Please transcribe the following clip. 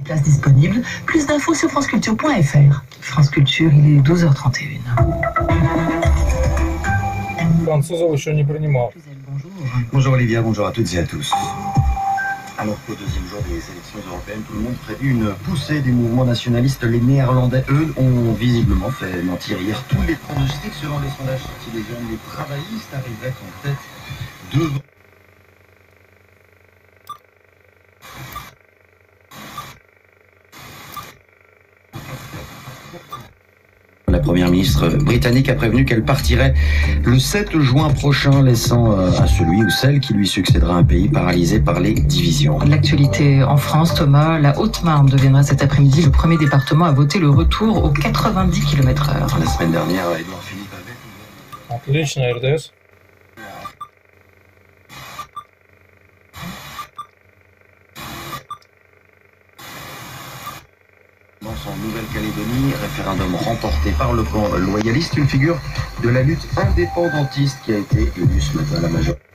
Place disponible. Plus d'infos sur franceculture.fr. France Culture, il est 12h31. Французов еще не принимал. Bonjour. Bonjour Olivia, bonjour à toutes et à tous. Alors qu'au deuxième jour des élections européennes, tout le monde prédit une poussée des mouvements nationalistes. Les Néerlandais, eux, ont visiblement fait mentir hier tous les pronostics selon les sondages sortis des urnes. Les travaillistes arriveraient en tête devant. La première ministre britannique a prévenu qu'elle partirait le 7 juin prochain, laissant à celui ou celle qui lui succédera un pays paralysé par les divisions. L'actualité en France, Thomas, la Haute-Marne deviendra cet après-midi le premier département à voter le retour aux 90 km/h. La semaine dernière, Édouard Philippe avait... Отлично, РДС. En Nouvelle-Calédonie, référendum remporté par le camp loyaliste, une figure de la lutte indépendantiste qui a été élue ce matin à la majorité.